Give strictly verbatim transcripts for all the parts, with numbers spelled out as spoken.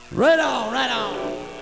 Right on, right on.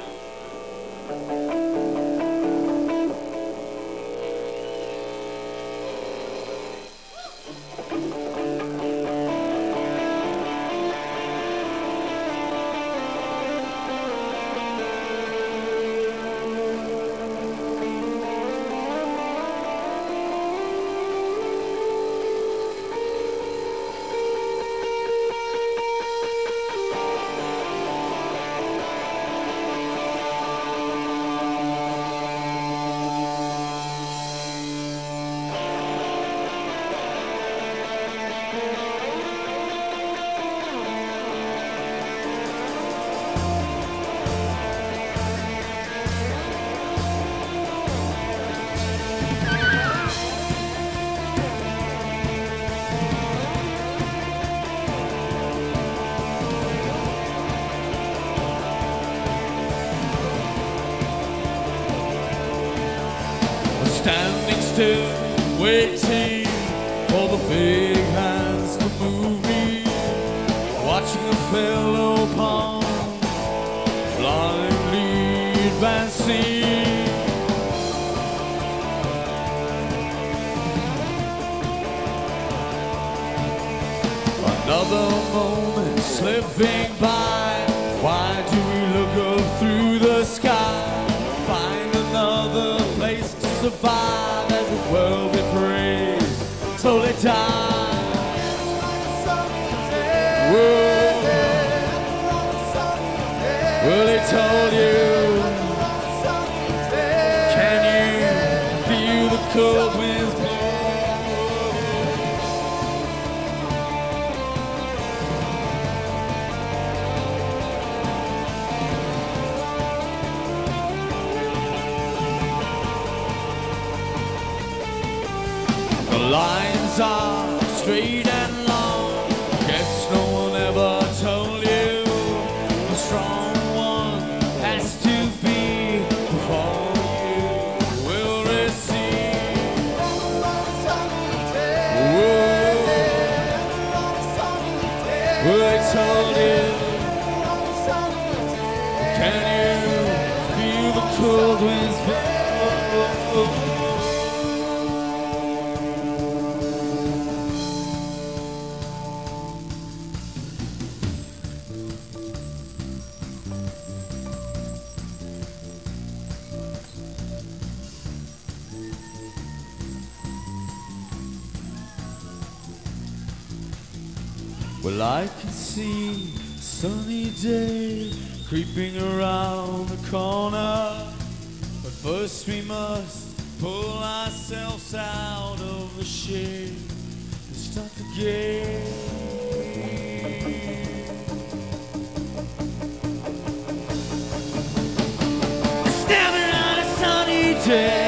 Standing still, waiting for the big hands to move me, watching a fellow palm blindly advancing. Another moment slipping by. Why do we look up through the sky? Find another place to survive as the world we praise slowly dies. Whoa. Well, he told you, can you feel the cold winds blow? The lines are straight and long. Guess no one ever told you the strong one has to be before you will receive. Whoa. Well, I told you, can you feel the cold winds blow? Well, I can see a sunny day creeping around the corner, but first we must pull ourselves out of the shade and start again. Standing on a sunny day,